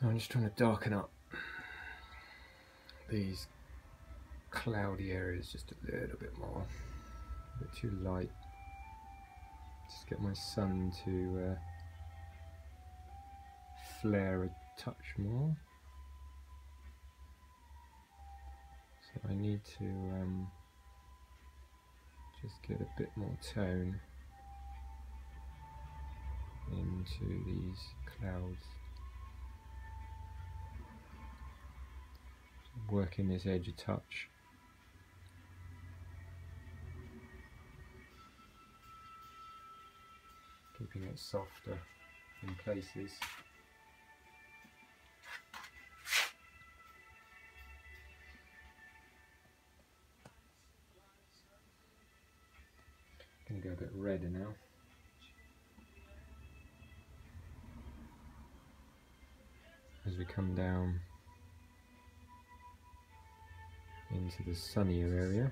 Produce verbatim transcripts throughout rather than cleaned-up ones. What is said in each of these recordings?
So I'm just trying to darken up these cloudy areas just a little bit more, a bit too light. Just get my sun to uh, flare a touch more. So I need to um, just get a bit more tone into these clouds. Working this edge a touch. Keeping it softer in places. Going to go a bit redder now. As we come down into the sunnier area.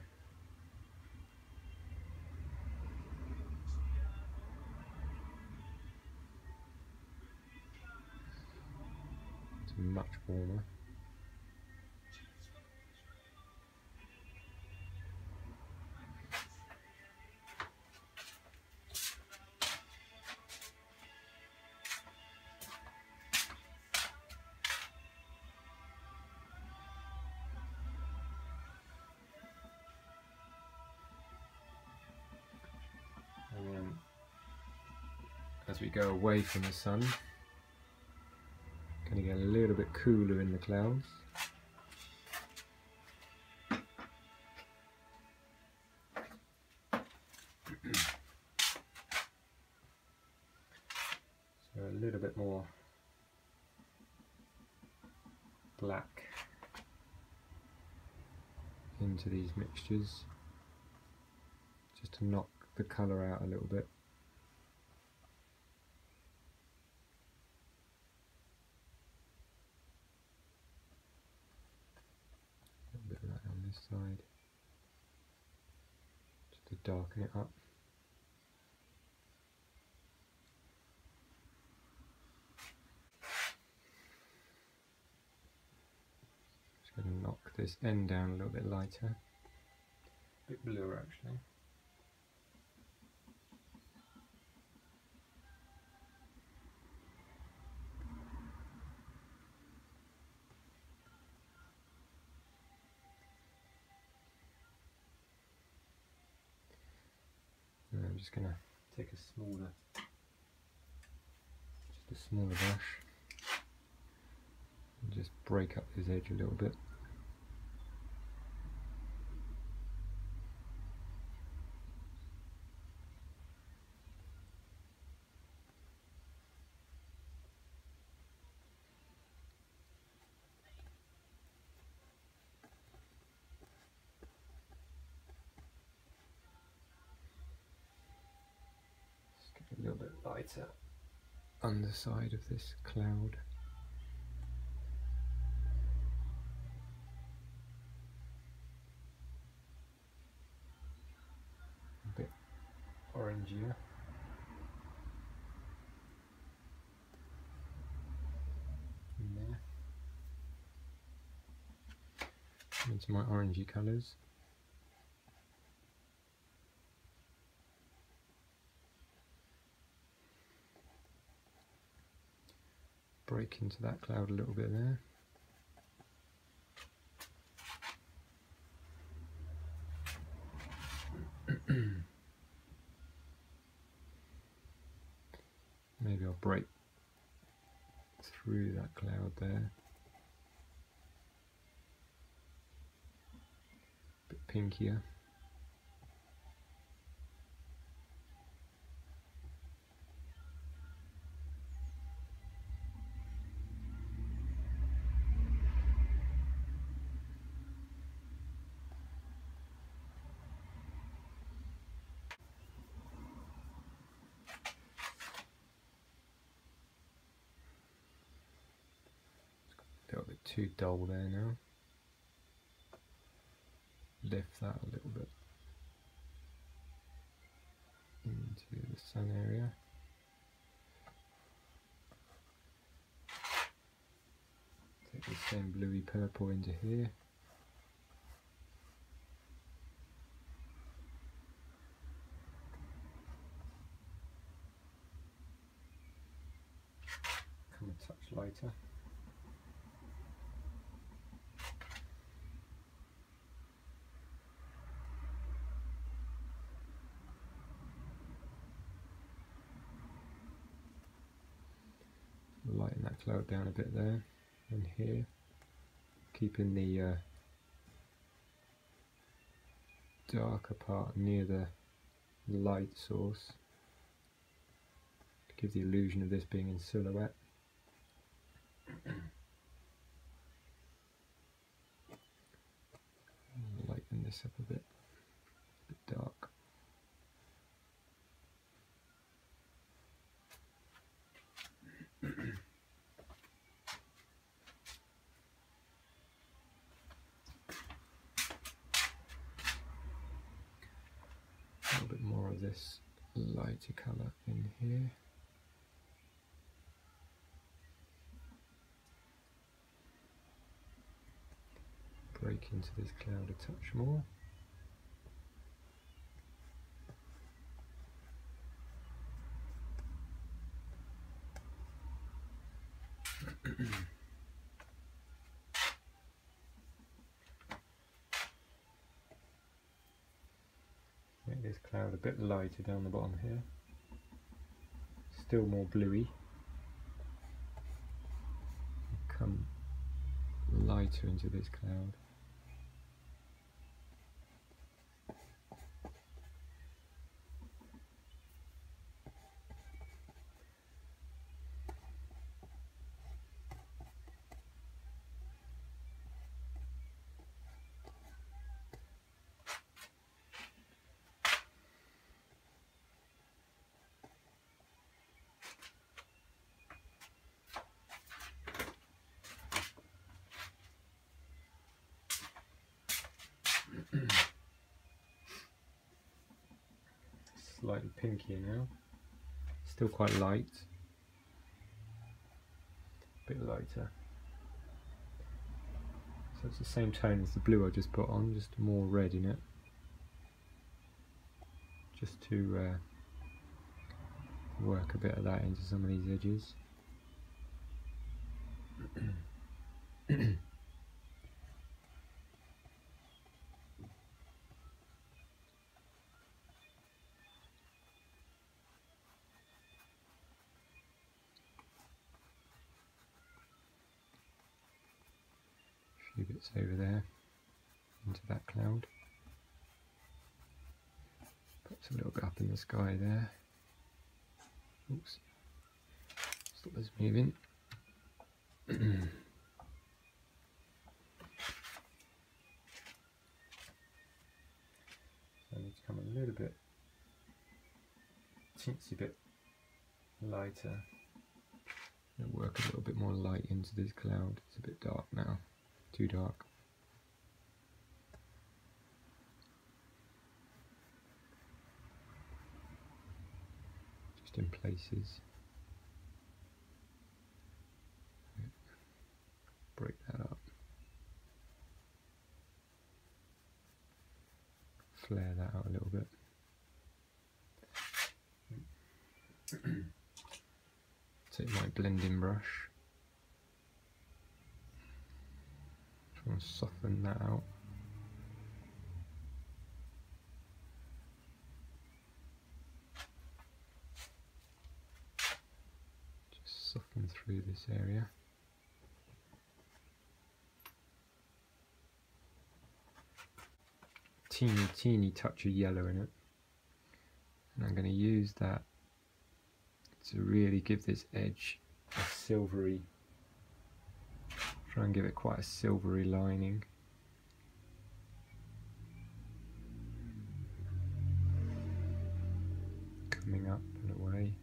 It's much warmer. And then as we go away from the sun, going to get a little bit cooler in the clouds. So a little bit more black into these mixtures, just to knock the colour out a little bit. A little bit of that on this side, just to darken it up. Just going to knock this end down a little bit lighter, a bit bluer actually. And I'm just going to take a smaller, just a smaller brush, and just break up this edge a little bit. A little bit lighter underside of this cloud. A bit orangier. In there. Into my orangey colours. Break into that cloud a little bit there. Maybe I'll break through that cloud there. A bit pinkier. A little bit too dull there now. Lift that a little bit into the sun area. same bluey purple into here. Come a touch lighter. Lighten that cloud down a bit there and here, keeping the uh, darker part near the light source to give the illusion of this being in silhouette. Lighten this up a bit, a bit dark. A little bit more of this lighter colour in here. Break into this cloud a touch more. Make this cloud a bit lighter down the bottom here. Still more bluey. Come lighter into this cloud. Slightly pinkier now, still quite light, a bit lighter. So it's the same tone as the blue I just put on, just more red in it, just to uh, work a bit of that into some of these edges. A few bits over there into that cloud. Perhaps a little bit up in the sky there. Oops. Stop this moving. So I need to come a little bit, teensy bit lighter. And work a little bit more light into this cloud. It's a bit dark now, too dark. Just in places. Break that up. Flare that out a little bit. Take my blending brush. Try and soften that out. Just soften through this area. Teeny, teeny touch of yellow in it. And I'm going to use that to really give this edge a silvery, try and give it quite a silvery lining. Coming up and away.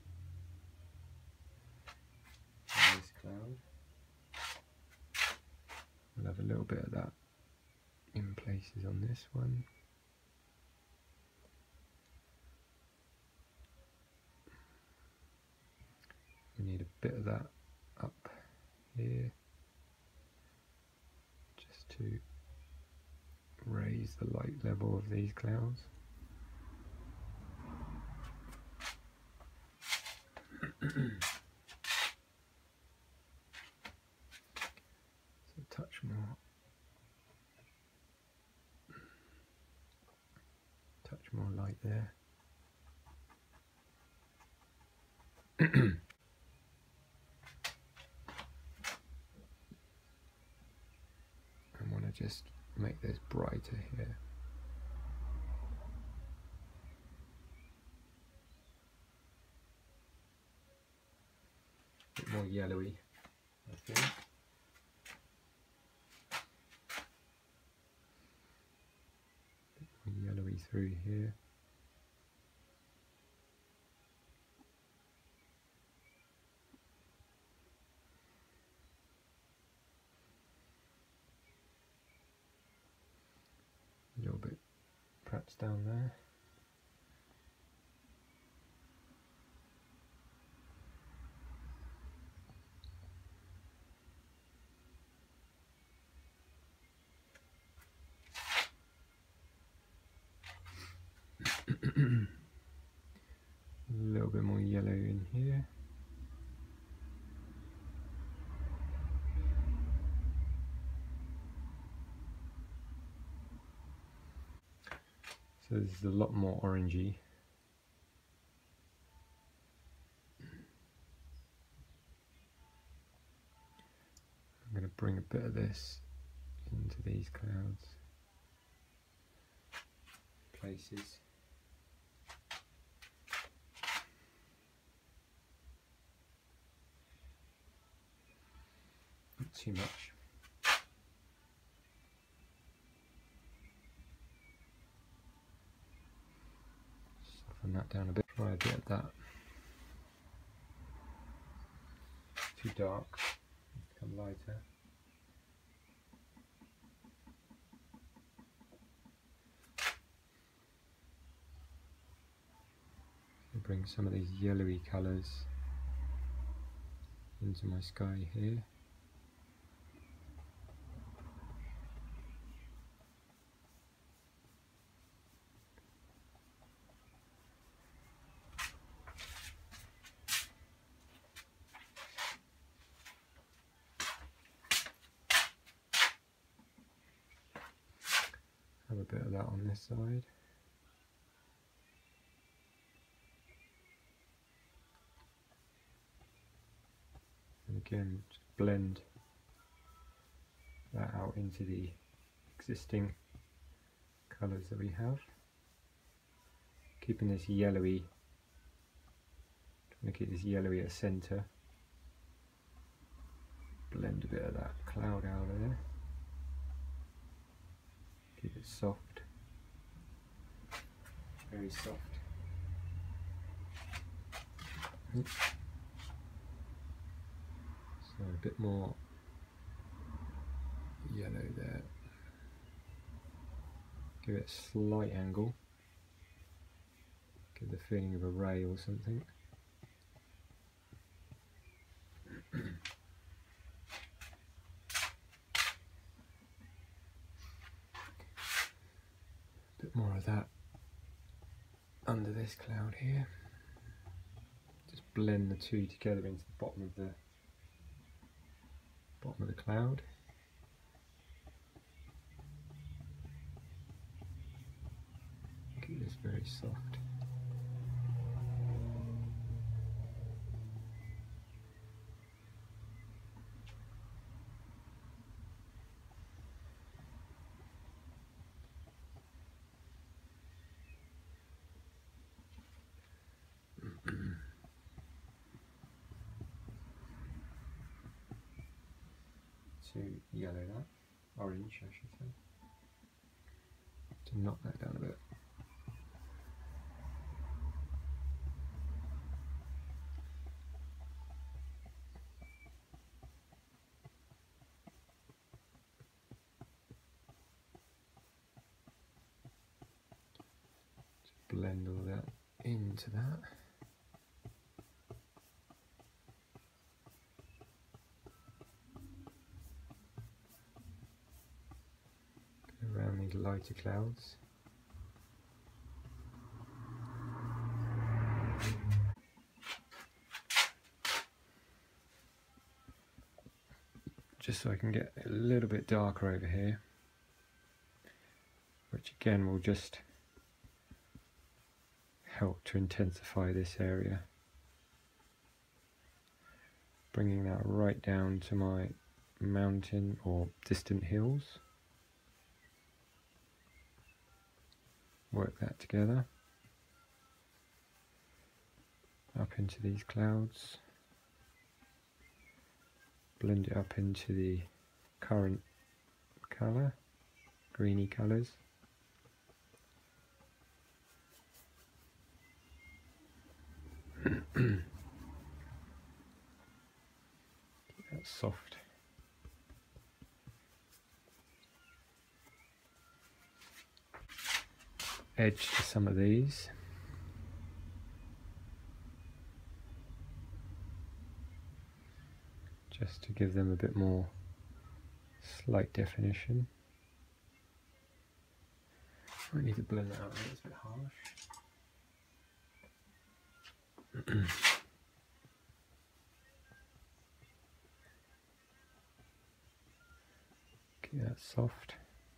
And this cloud. We'll have a little bit of that in places on this one. We need a bit of that up here. the light level of these clouds. So touch more, touch more light there. I want to just make this brighter here. A bit more yellowy, I think. A bit more yellowy through here. A little bit perhaps down there. A little bit more yellow in here. So this is a lot more orangey. I'm going to bring a bit of this into these clouds places. Not too much. Soften that down a bit. Try a bit of that. Too dark. Become lighter. Bring some of these yellowy colours into my sky here. Have a bit of that on this side. And again, just blend that out into the existing colours that we have. Keeping this yellowy, trying to keep this yellowy at centre. Blend a bit of that cloud out of there. Keep it soft, very soft. Oops. So a bit more yellow there. Give it a slight angle. Give the feeling of a ray or something. Bit more of that under this cloud here. Just blend the two together into the bottom of the bottom of the cloud. Keep this very soft. To yellow that, orange I should say, to knock that down a bit. Just blend all that into that. Around these lighter clouds. Just so I can get a little bit darker over here, which again will just help to intensify this area. Bringing that right down to my mountain or distant hills. Work that together. Up into these clouds. Blend it up into the current colour, greeny colours. That's soft. Edge to some of these. Just to give them a bit more slight definition. I need to blend that out a bit, it's a bit harsh. Okay, that's soft.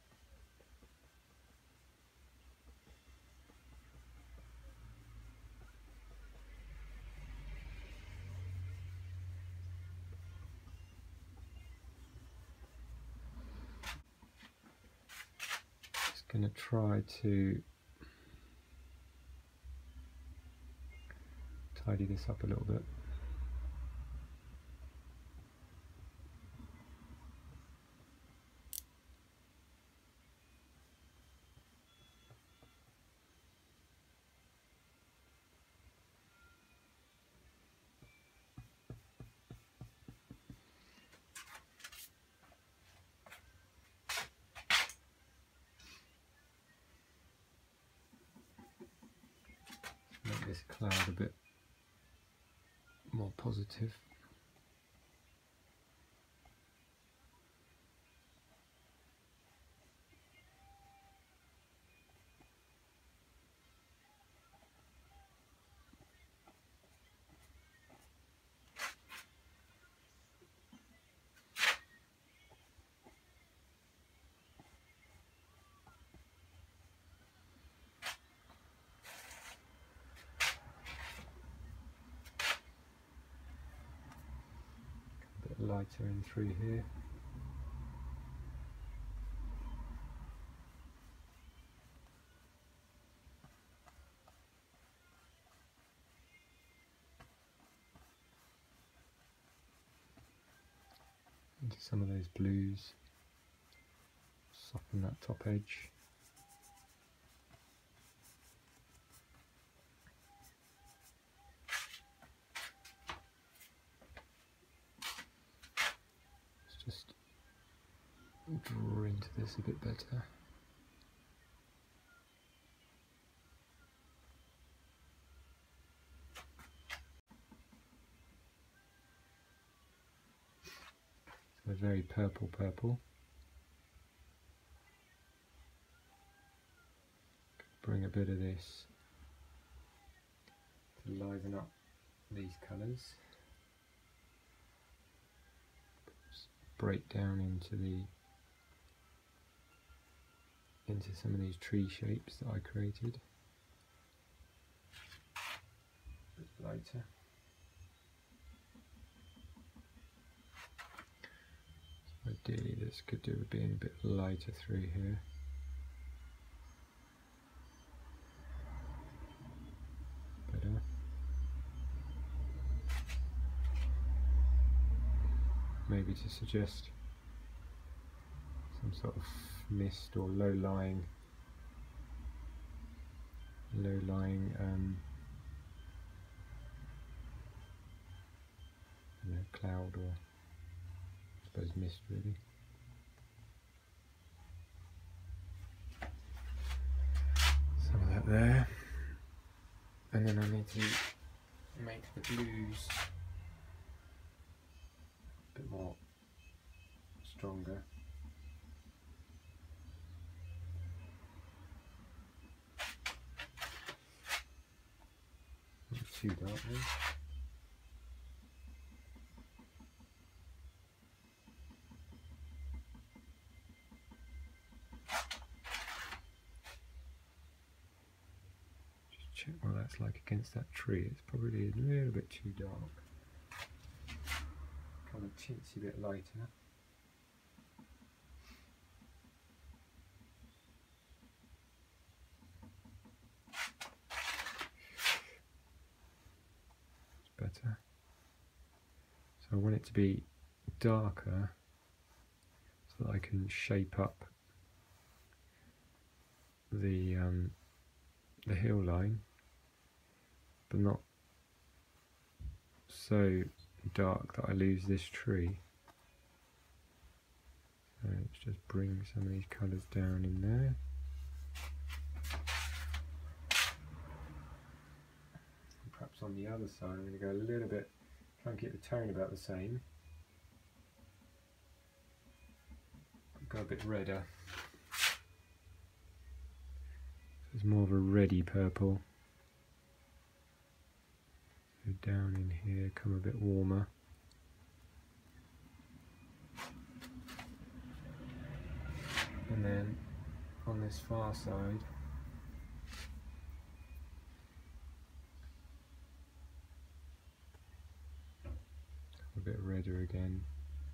Just going to try to tidy this up a little bit. Make this cloud a bit more positive. Lighter in through here. Into some of those blues. Soften that top edge. Just draw into this a bit better. So very purple purple. Bring a bit of this to liven up these colours. Break down into the into some of these tree shapes that I created. A bit lighter. So ideally this could do with being a bit lighter through here. Better. Maybe to suggest some sort of mist or low-lying, low-lying, um, you know, cloud or I suppose mist really. Some of that there, and then I need to make the blues a bit more stronger. too dark then. Just check what that's like against that tree. It's probably a little bit too dark. Kind of teensy bit lighter. Better. So I want it to be darker so that I can shape up the um, the hill line, but not so dark that I lose this tree. So let's just bring some of these colours down in there. Perhaps on the other side I'm going to go a little bit, try and keep the tone about the same. Go a bit redder. So it's more of a reddy purple. So down in here, come a bit warmer. And then on this far side, a bit redder again.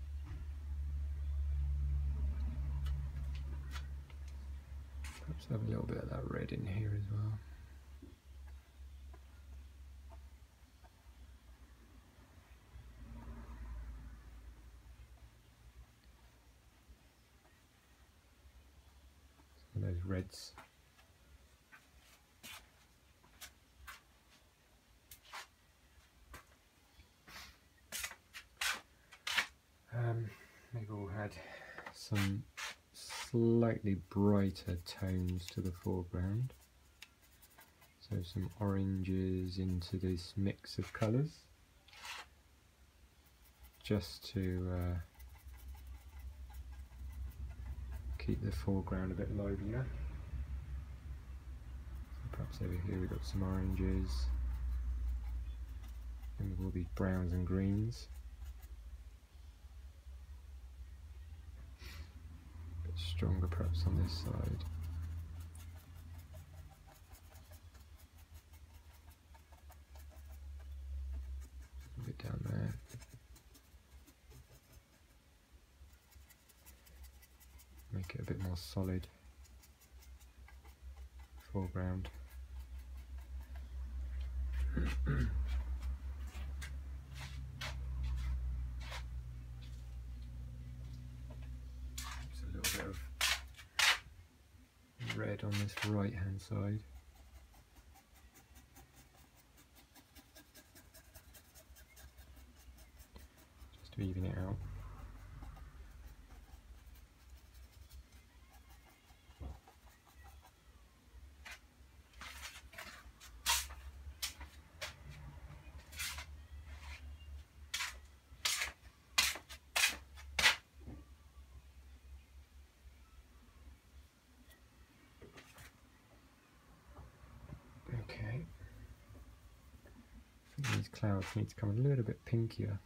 Perhaps have a little bit of that red in here as well. Some of those reds. Um, they've all had some slightly brighter tones to the foreground, so some oranges into this mix of colours, just to uh, keep the foreground a bit livelier. So perhaps over here we've got some oranges, and with all these browns and greens. Stronger perhaps on this side. A bit down there. Make it a bit more solid foreground. Red on this right hand side. Just to even it out. Okay, I think these clouds need to come a little bit pinkier.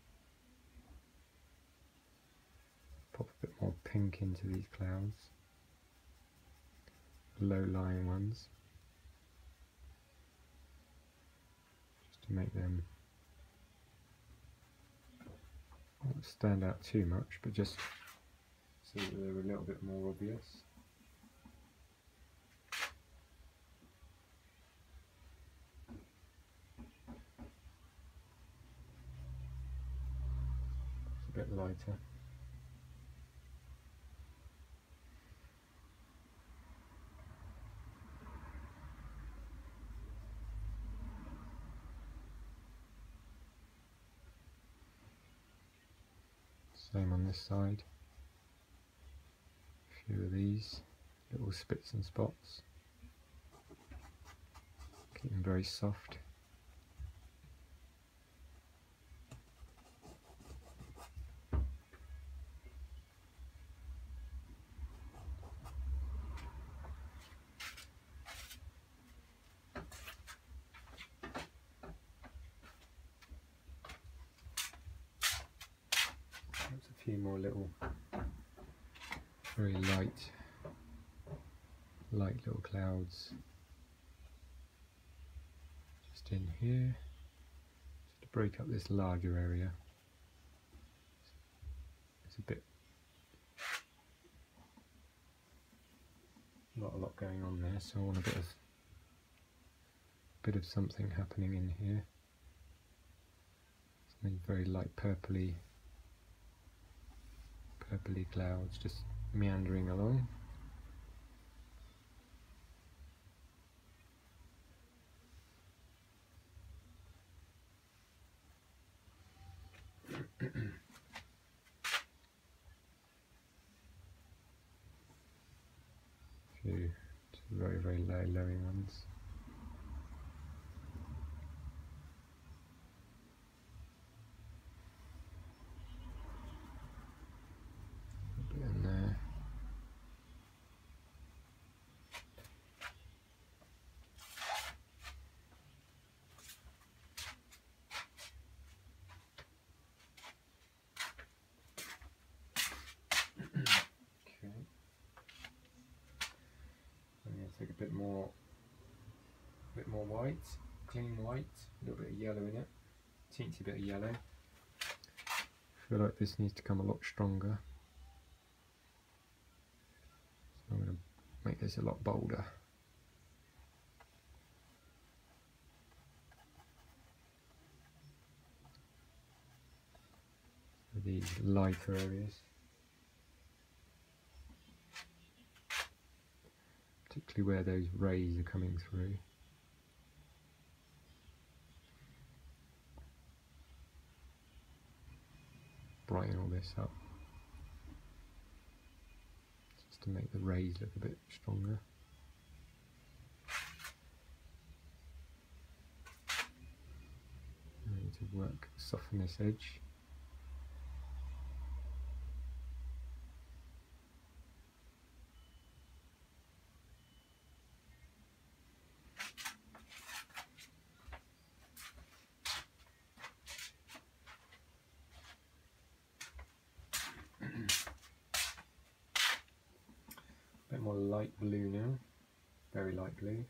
Pop a bit more pink into these clouds, low-lying ones, just to make them not stand out too much, but just so that they're a little bit more obvious. A bit lighter. Same on this side. A few of these little spits and spots. Keep them very soft. few more little, very light, light little clouds just in here, just to break up this larger area. It's a bit, not a lot going on there, so I want a bit of, bit of something happening in here. Something very light purpley, purpley clouds just meandering along. Few very, very low, lowy ones. A bit in there. Take a bit more, bit more white, clean white, a little bit of yellow in it, teensy bit of yellow. I feel like this needs to come a lot stronger, so I'm going to make this a lot bolder. So these lighter areas, particularly where those rays are coming through. Brighten all this up, just to make the rays look a bit stronger. I need to work, soften this edge. Bit more light blue now, very light blue,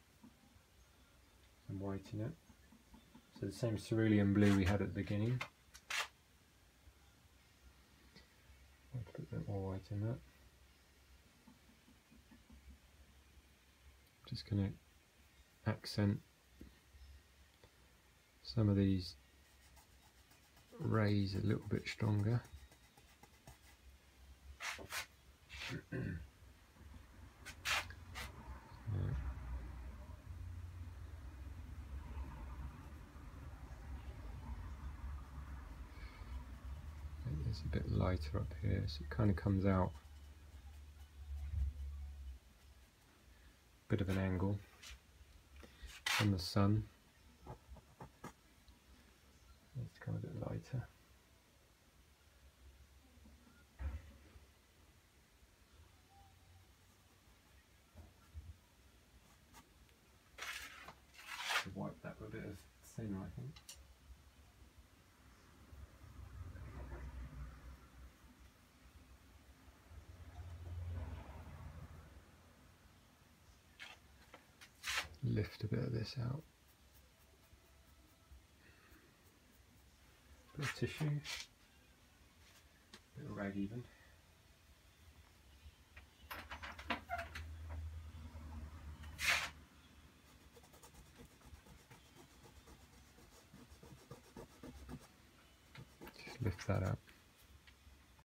some white in it. So the same cerulean blue we had at the beginning. I'll put a bit more white in that. Just going to accent some of these rays a little bit stronger. It's a bit lighter up here, so it kind of comes out a bit of an angle from the sun. It's kind of a bit lighter. To wipe that with a bit of thinner, I think. Lift a bit of this out. Bit of tissue, bit of rag even. Just lift that out.